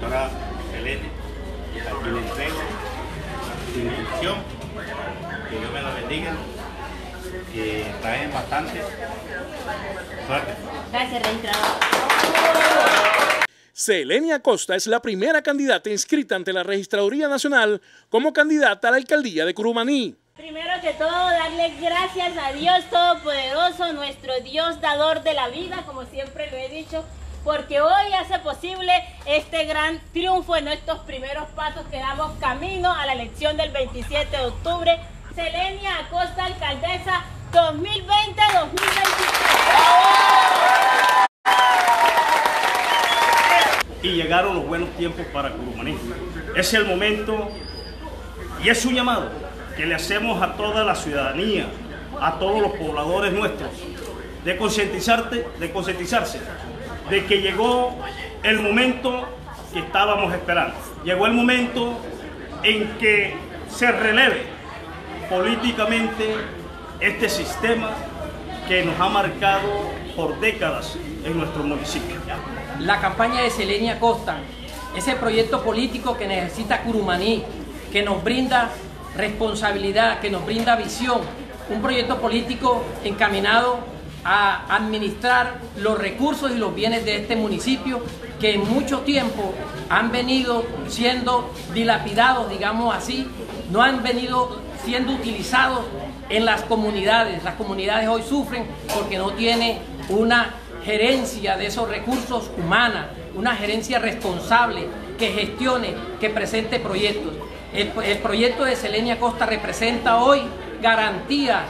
señora Selene, aquí le entrego su inscripción, que Dios me la bendiga, que traen bastante suerte. Gracias, registrador. Selene Acosta es la primera candidata inscrita ante la Registraduría Nacional como candidata a la alcaldía de Curumaní. Primero que todo, darle gracias a Dios Todopoderoso, nuestro Dios dador de la vida, como siempre lo he dicho, porque hoy hace posible este gran triunfo en nuestros primeros pasos que damos camino a la elección del 27 de octubre. Selene Acosta, alcaldesa 2020-2023. Y llegaron los buenos tiempos para Curumaní. Es el momento y es un llamado que le hacemos a toda la ciudadanía, a todos los pobladores nuestros, de concientizarse de que llegó el momento que estábamos esperando. Llegó el momento en que se releve políticamente este sistema que nos ha marcado por décadas en nuestro municipio. La campaña de Selene Acosta, ese proyecto político que necesita Curumaní, que nos brinda responsabilidad, que nos brinda visión, un proyecto político encaminado a administrar los recursos y los bienes de este municipio que en mucho tiempo han venido siendo dilapidados, digamos así, no han venido siendo utilizados en las comunidades. Las comunidades hoy sufren porque no tiene una gerencia de esos recursos humanos, una gerencia responsable que gestione, que presente proyectos. El proyecto de Selene Acosta representa hoy garantía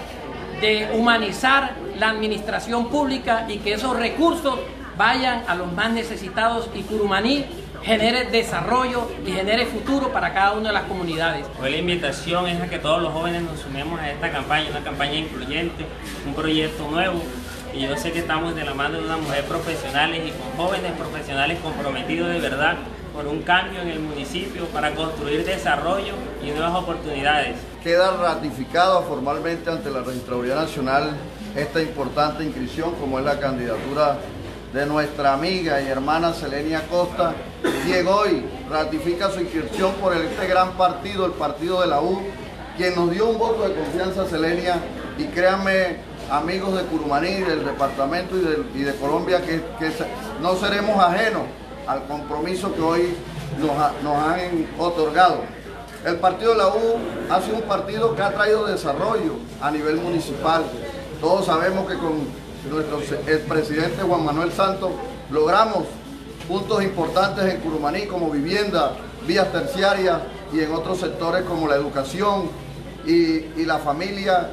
de humanizar la administración pública y que esos recursos vayan a los más necesitados y Curumaní genere desarrollo y genere futuro para cada una de las comunidades. Hoy la invitación es a que todos los jóvenes nos sumemos a esta campaña, una campaña incluyente, un proyecto nuevo. Y yo sé que estamos de la mano de unas mujeres profesionales y con jóvenes profesionales comprometidos de verdad por un cambio en el municipio para construir desarrollo y nuevas oportunidades. Queda ratificado formalmente ante la Registraduría Nacional esta importante inscripción como es la candidatura de nuestra amiga y hermana Selene Acosta, quien hoy ratifica su inscripción por este gran partido, el partido de la U, quien nos dio un voto de confianza a Selene, y créanme, amigos de Curumaní, del departamento y de Colombia, que no seremos ajenos al compromiso que hoy nos han otorgado. El partido de la U ha sido un partido que ha traído desarrollo a nivel municipal. Todos sabemos que con nuestro expresidente Juan Manuel Santos logramos puntos importantes en Curumaní como vivienda, vías terciarias y en otros sectores como la educación y la familia.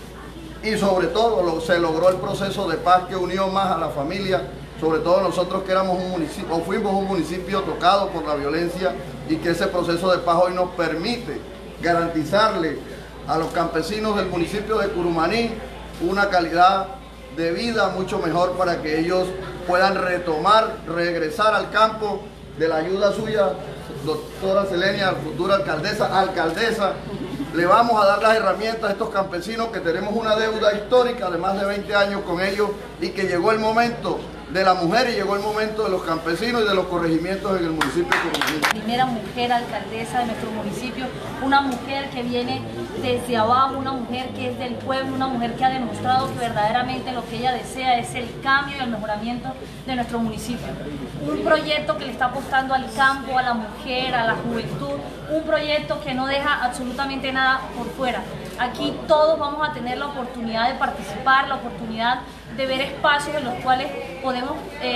Y sobre todo se logró el proceso de paz que unió más a la familia, sobre todo nosotros que éramos un municipio, o fuimos un municipio tocado por la violencia, y que ese proceso de paz hoy nos permite garantizarle a los campesinos del municipio de Curumaní una calidad de vida mucho mejor para que ellos puedan regresar al campo de la ayuda suya, doctora Selene, futura alcaldesa. Le vamos a dar las herramientas a estos campesinos que tenemos una deuda histórica de más de 20 años con ellos y que llegó el momento de la mujer y llegó el momento de los campesinos y de los corregimientos en el municipio de Curumaní. Primera mujer alcaldesa de nuestro municipio, una mujer que viene desde abajo, una mujer que es del pueblo, una mujer que ha demostrado que verdaderamente lo que ella desea es el cambio y el mejoramiento de nuestro municipio. Un proyecto que le está apostando al campo, a la mujer, a la juventud, un proyecto que no deja absolutamente nada por fuera. Aquí todos vamos a tener la oportunidad de participar, la oportunidad de ver espacios en los cuales podemos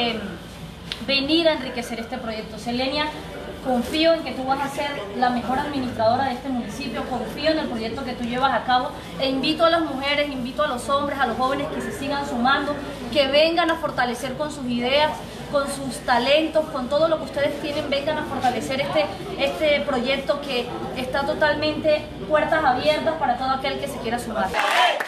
venir a enriquecer este proyecto. Selene, confío en que tú vas a ser la mejor administradora de este municipio, confío en el proyecto que tú llevas a cabo e invito a las mujeres, invito a los hombres, a los jóvenes que se sigan sumando, que vengan a fortalecer con sus ideas, con sus talentos, con todo lo que ustedes tienen, vengan a fortalecer este proyecto que está totalmente puertas abiertas para todo aquel que se quiera sumar.